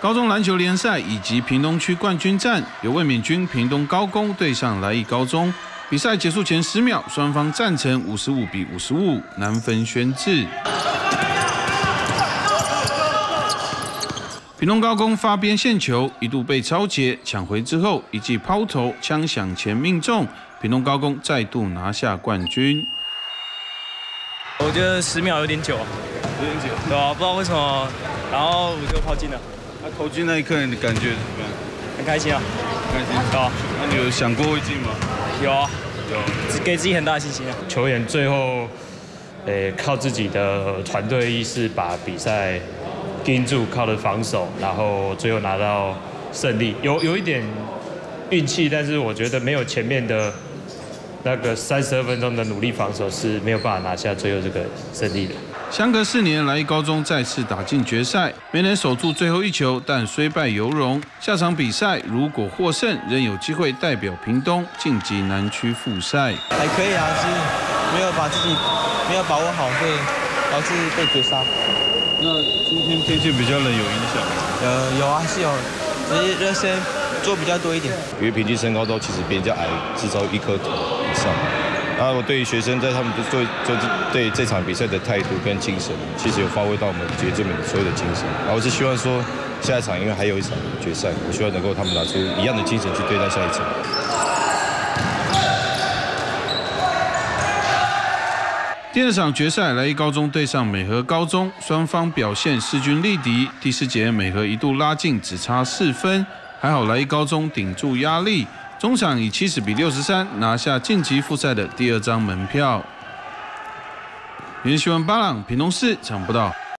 高中篮球联赛以及屏东区冠军战，由卫冕军屏东高工对上来义高中。比赛结束前10秒，双方战成55-55，难分轩轾。屏东高工发边线球，一度被抄截，抢回之后一记抛投，枪响前命中，屏东高工再度拿下冠军。 我觉得10秒有点久，对啊，不知道为什么，然后我就抛进了。 投进那一刻，你的感觉怎么样？ 很开心啊， 开心。 对啊。 那你有想过会进吗？ 有啊，有，给自己很大的信心啊。 球员最后，靠自己的团队意识把比赛盯住，靠着防守，然后最后拿到胜利。有一点运气，但是我觉得没有前面的那个32分钟的努力防守是没有办法拿下最后这个胜利的。 相隔4年，来义高中再次打进决赛，没能守住最后一球，但虽败犹荣。下场比赛如果获胜，仍有机会代表屏东晋级南区复赛。 还可以啊，是没有把握好，所以导致被绝杀。 那今天天气比较冷，有影响吗？ 有啊，是有，只是热身做比较多一点。 因为平均身高都其实比人家矮至少1颗头以上。然后我对于学生在他们对这场比赛的态度跟精神，其实有发挥到我们决这边所有的精神。然后我是希望说下一场，因为还有一场决赛，我希望能够他们拿出一样的精神去对待下一场。 第2场决赛，来义高中对上美和高中，双方表现势均力敌。第4节，美和一度拉近，只差4分，还好来义高中顶住压力。中场以70-63拿下晋级复赛的第2张门票。联新闻8朗，屏东市抢不到。